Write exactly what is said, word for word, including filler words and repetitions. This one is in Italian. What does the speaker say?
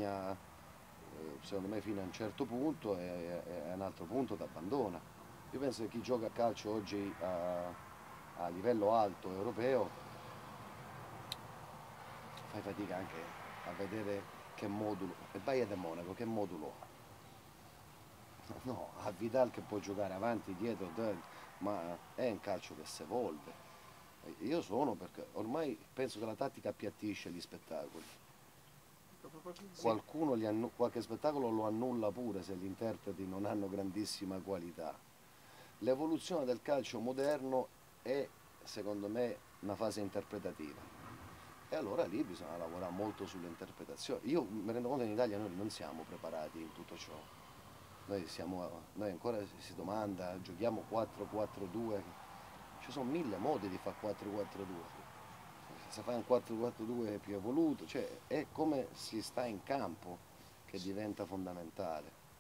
eh, secondo me fino a un certo punto e, e a un altro punto ti abbandona. Io penso che chi gioca a calcio oggi a, a livello alto europeo fai fatica anche a vedere che modulo, e Bayern di Monaco che modulo ha? No, ha Vidal che può giocare avanti, dietro, ma è un calcio che si evolve. Io sono perché ormai penso che la tattica appiattisce gli spettacoli. Sì, Qualcuno li annu- qualche spettacolo lo annulla pure se gli interpreti non hanno grandissima qualità. L'evoluzione del calcio moderno è, secondo me, una fase interpretativa. E allora lì bisogna lavorare molto sull'interpretazione. Io mi rendo conto che in Italia noi non siamo preparati in tutto ciò. Noi, siamo, noi ancora si domanda, giochiamo quattro quattro due, ci sono mille modi di fare quattro quattro due. Se fai un quattro quattro due è più evoluto, cioè è come si sta in campo che sì. diventa fondamentale.